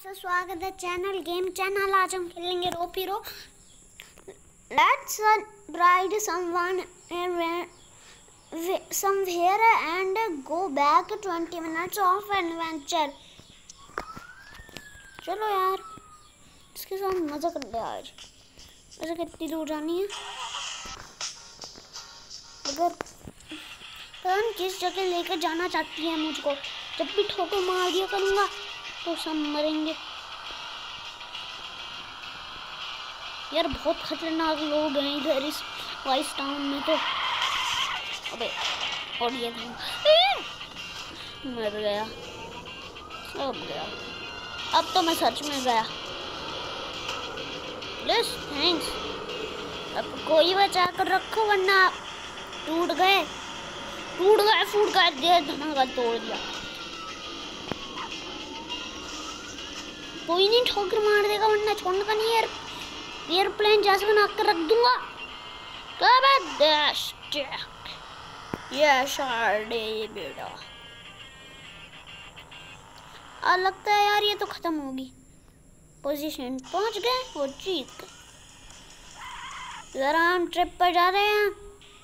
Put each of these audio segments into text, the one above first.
आपका स्वागत है चैनल गेम चैनल। आज हम खेलेंगे rope hero. Let's ride somewhere and go back 20 minutes of adventure. चलो यार, इसके साथ मजा कर ले आज। वैसे कितनी दूर जानी है? अगर कौन किस जगह लेकर जाना चाहती है मुझको, जब भी ठोकर मार दिया करूँगा तो सब मरेंगे। यार बहुत खतरनाक लोग हैं इधर इस वाइस टाउन में तो। अबे और ये मर गया, सब गया। अब तो मैं सच में गया। Please thanks. अब कोई बचा कर रखो वरना टूट गए फूट गए धमाका तोड़ दिया। कोई नहीं ठोकर मार देगा वरना छोड़ने का नहीं। एयरप्लेन जैसे बना कर रख दूंगा। बेटा और लगता है यार ये तो खत्म होगी। पोजीशन पहुंच गए और जीत गए। जरा हम ट्रिप पर जा रहे हैं।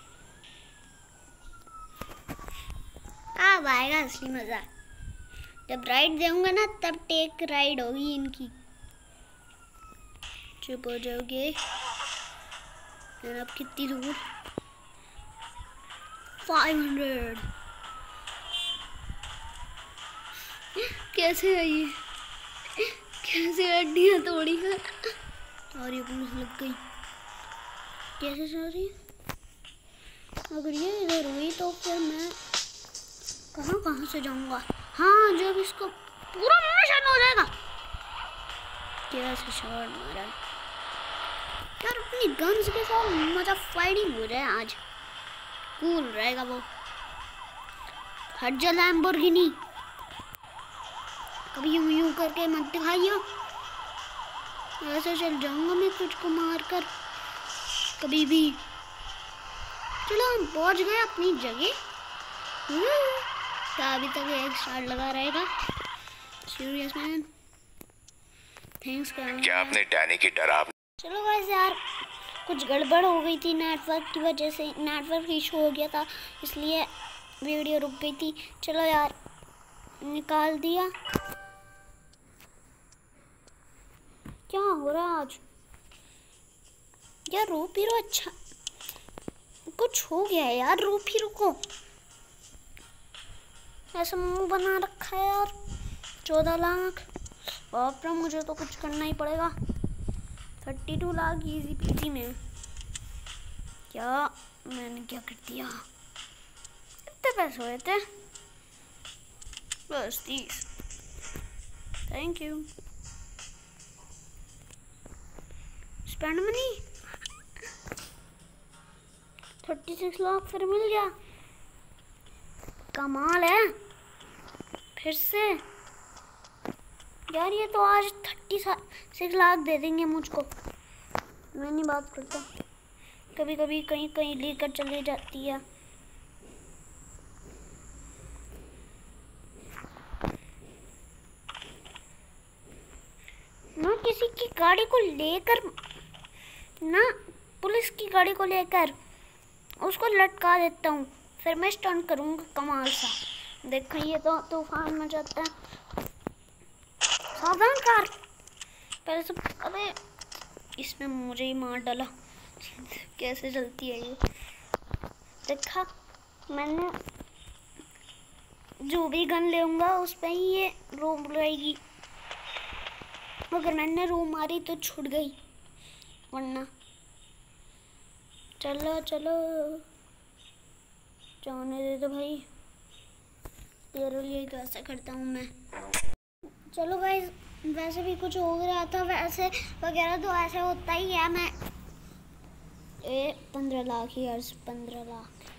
अब आएगा असली मजा। जब राइड दूंगा ना तब टेक राइड होगी इनकी। चुप हो जाओगे। अब कितनी दूर? 500। कैसे है ये? कैसे हड्डियाँ तोड़ी है? और ये पुलिस लग गई। कैसे चल रही है? अगर ये इधर हुई तो फिर मैं कहाँ से जाऊंगा? हाँ, जब इसको पूरा मिशन हो जाएगा। कैसे शॉट मारा यार। अपनी गन्स के साथ मजा फाइटिंग हो जाए आज। कूल रहेगा वो। हट जा लैम्बोर्गिनी, कभी यूं करके मत दिखाइयो। ऐसे चल जाऊंगा मैं तुझको मार कर कभी भी। चलो हम पहुंच गए अपनी जगह। अभी तक एक स्टार लगा रहेगा। Serious man, thanks. क्या आपने डैनी की डरावनी? चलो गाइस यार, कुछ गड़बड़ हो गई थी नेटवर्क की वजह से। नेटवर्क इशू हो गया था इसलिए वीडियो रुक गई थी। चलो यार, निकाल दिया। क्या हो रहा है आज यार? रोप हीरो अच्छा कुछ हो गया है यार। रोप हीरो को ऐसा मुंह बना रखा है यार। 14 लाख बाप रे, मुझे तो कुछ करना ही पड़ेगा। 32 लाख इजी पीजी में। क्या मैंने क्या कर दिया? कितने पैसे हुए थे? बस 30। Thank you. Spend money 36 lakh फिर मिल गया। कमाल है। फिर से यार, ये तो आज 36 लाख दे देंगे मुझको। मैं नहीं बात करता। कभी कभी कहीं कहीं लेकर चले जाती है। ना किसी की गाड़ी को लेकर, ना पुलिस की गाड़ी को लेकर उसको लटका देता हूँ। फिर मैं स्टंट करूँगा कमाल सा। देखो ये तो तूफान में जाता है। सावधान कार। पहले सब, अबे इसमें मुझे ही मार डाला। कैसे चलती है ये? देखा मैंने, जो भी गन लेऊंगा उस पे ही ये रोम रहेगी। अगर मैंने रोम मारी तो छूट गई, वरना चलो जाने दे दो भाई। तेरे लिए तो ऐसा करता हूँ मैं। चलो गाइस, वैसे भी कुछ हो रहा था वैसे वगैरह तो ऐसे होता ही है। मैं 15 लाख ही यार, 15 लाख।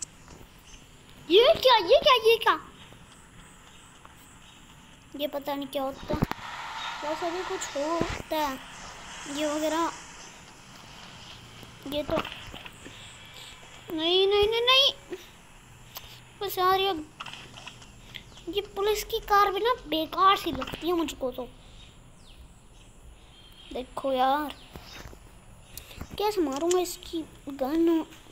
ये क्या ये पता नहीं क्या होता है। वैसे भी कुछ होता है ये वगैरह। ये तो नहीं बस यार, ये पुलिस की कार भी ना बेकार सी लगती है मुझको तो। देखो यार कैसे मारूंगा इसकी गन